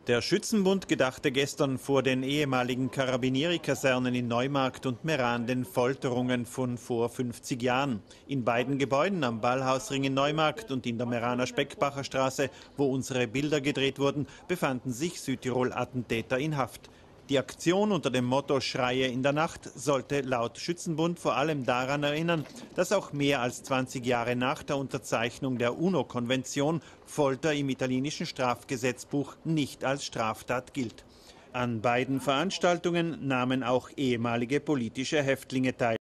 Der Schützenbund gedachte gestern vor den ehemaligen Carabinieri-Kasernen in Neumarkt und Meran den Folterungen von vor 50 Jahren. In beiden Gebäuden, am Ballhausring in Neumarkt und in der Meraner Speckbacher Straße, wo unsere Bilder gedreht wurden, befanden sich Südtirol-Attentäter in Haft. Die Aktion unter dem Motto Schreie in der Nacht sollte laut Schützenbund vor allem daran erinnern, dass auch mehr als 20 Jahre nach der Unterzeichnung der UNO-Konvention Folter im italienischen Strafgesetzbuch nicht als Straftat gilt. An beiden Veranstaltungen nahmen auch ehemalige politische Häftlinge teil.